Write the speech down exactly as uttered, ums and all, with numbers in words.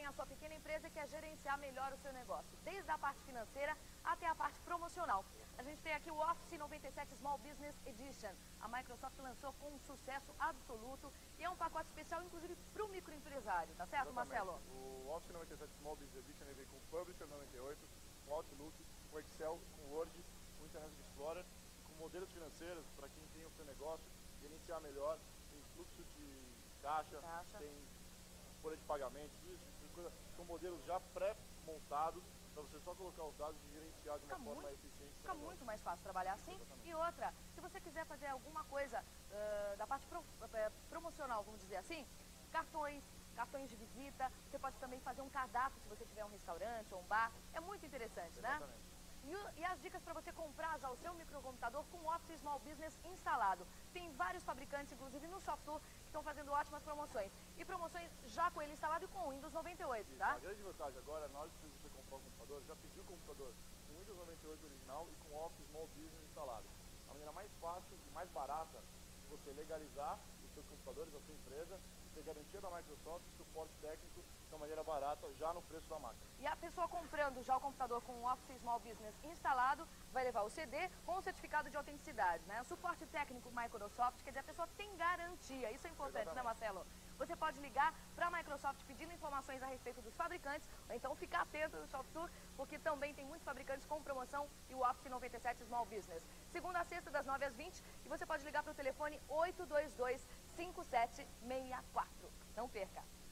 tem a sua pequena empresa e quer gerenciar melhor o seu negócio, desde a parte financeira até a parte promocional. A gente tem aqui o Office noventa e sete Small Business Edition. A Microsoft lançou com um sucesso absoluto e é um pacote especial, inclusive, para o microempresário, tá certo, Exatamente. Marcelo? O Office noventa e sete Small Business Edition ele vem com o Publisher noventa e oito, com Outlook, com Excel, com Word, com Internet Explorer, com modelos financeiros para quem tem o seu negócio, gerenciar melhor, tem fluxo de caixa, Caixa. tem folha de pagamento, tudo isso, tudo coisa, são modelos já pré-montados para você só colocar os dados e gerenciar de uma Fica forma muito, eficiente. Fica muito mais fácil trabalhar assim. Exatamente. E outra, se você quiser fazer alguma coisa uh, da parte pro, uh, promocional, vamos dizer assim, cartões, cartões de visita, você pode também fazer um cardápio se você tiver um restaurante ou um bar. É muito interessante, Exatamente. né? E, o, e as dicas para você comprar já o seu microcomputador com o Office Small Business instalado. Tem vários fabricantes, inclusive no Software, que estão fazendo ótimas promoções. E promoções já com ele instalado e com o Windows noventa e oito, tá? A grande vantagem agora, na hora que você comprar um computador, já pediu o computador com Windows noventa e oito original e com Office Small Business instalado. A maneira mais fácil e mais barata de você legalizar os seus computadores, a sua empresa, ter garantia da Microsoft, suporte técnico de uma maneira barata, já no preço da máquina. E a pessoa comprando já o computador com o Office Small Business instalado, vai levar o C D com o certificado de autenticidade, né? O suporte técnico Microsoft, quer dizer, a pessoa tem garantia. Isso é importante, Exatamente. né, Marcelo? Você pode ligar para a Microsoft pedindo informações a respeito dos fabricantes, ou então ficar atento no Software, porque também tem muitos fabricantes com promoção e o Office noventa e sete Small Business. Segunda a sexta, das nove às vinte, e você pode ligar para o telefone oito dois dois, cinco sete seis quatro. Não perca!